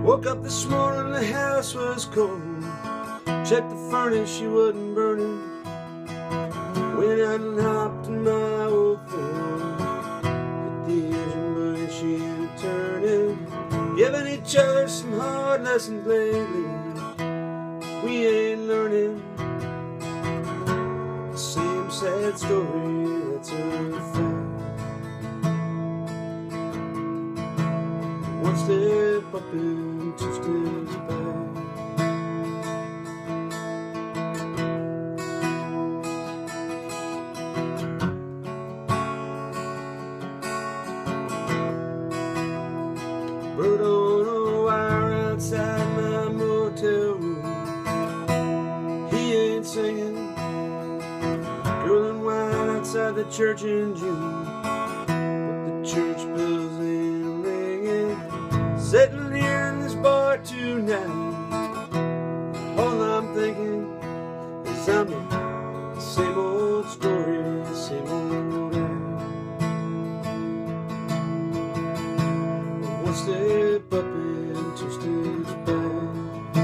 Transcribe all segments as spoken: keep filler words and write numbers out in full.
Woke up this morning, the house was cold. Checked the furnace, she wasn't burning. Went out and hopped in my old Ford. Hit the engine, but she ain't turning. Giving each other some hard lessons lately. We ain't learning the same sad story, that's a fact. One step up and two steps back. Bird on a wire outside my motel room. He ain't singing. Girl in white outside the church in June. But the church bells ain't ringing. Sitting here in this bar tonight, all I'm thinking is I'm the same old story, same old act. One step up and two steps back.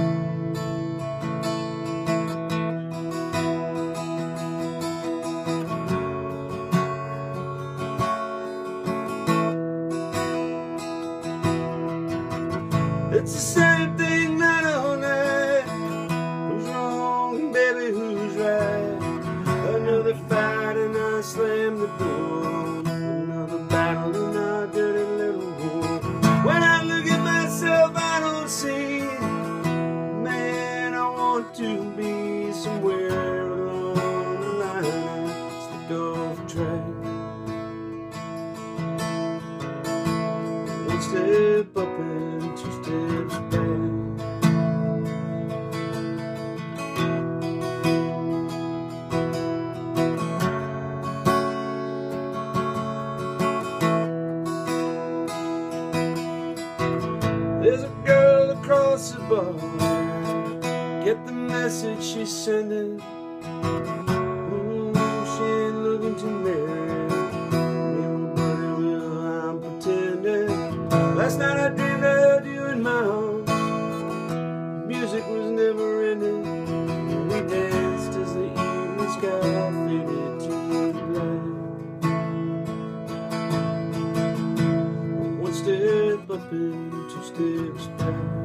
It's the same thing night on night. Who's wrong, baby, who's right? Another fight and I slam the door. Another battle in our dirty little war. When I look at myself, I don't see. Man, I want to be somewhere along the line. It's the golf track. One step up and two steps back. There's a girl across the bar. Get the message she's sending. Ooh, she ain't looking to marry me, buddy, well, I'm pretending. Last night I dreamed I held you in my arms. Music was never ending. We danced as the evening sky faded to black. One step up and two steps back.